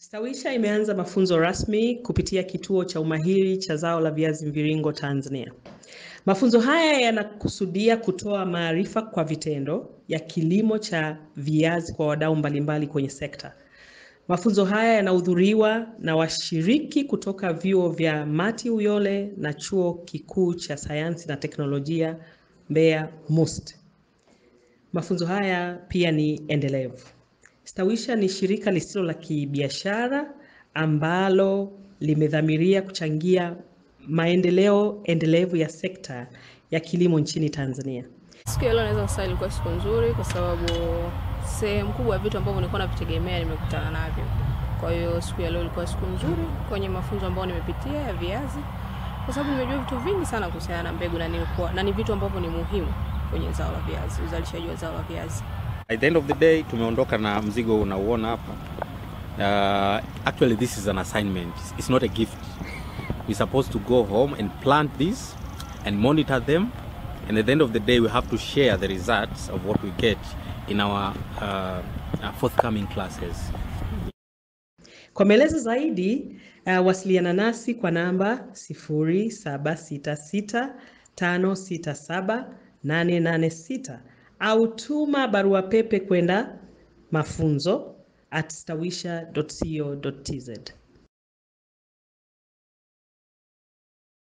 Stawisha imeanza mafunzo rasmi kupitia kituo cha umahiri cha zao la viazi mviringo Tanzania. Mafunzo haya yanakusudia kutoa maarifa kwa vitendo ya kilimo cha viazi kwa wadau mbalimbali kwenye sekta. Mafunzo haya yanahudhuriwa na washiriki kutoka vyuo vya Mati Uyole na Chuo Kikuu cha Sayansi na Teknolojia Mbeya MUST. Mafunzo haya pia ni endelevu. Stawisha ni shirika lisilo la kibiashara ambalo limedhamiria kuchangia maendeleo endelevu ya sekta ya kilimo nchini Tanzania. Siku ya leo naweza kusema ilikuwa siku nzuri kwa sababu sehemu kubwa ya vitu ambavyo nilikuwa navitegemea nimekutana navyo. Kwa hiyo siku ya leo ilikuwa siku nzuri kwenye mafunzo ambayo nimepitia ya viazi kwa sababu nimejua vitu vingi sana kuhusiana na mbegu na ni vitu ambavyo ni muhimu kwenye zao la viazi, uzalishaji wa zao la viazi. At the end of the day, tumeondoka na mzigo unauona hapa. Actually, this is an assignment. It's not a gift. We're supposed to go home and plant this and monitor them. And at the end of the day, we have to share the results of what we get in our forthcoming classes. Kwa maelezo zaidi, wasiliana nasi kwa namba 0766567886 au tuma barua pepe kwenda mafunzo@stawisha.co.tz.